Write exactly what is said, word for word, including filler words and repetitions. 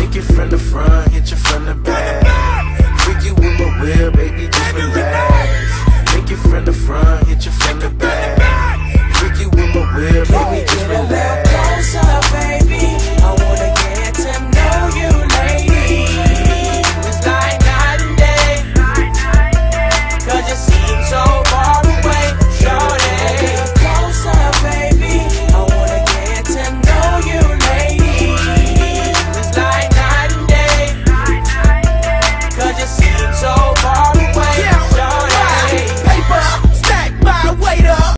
Take it from the front, hit you from the back. Freak you with my whip,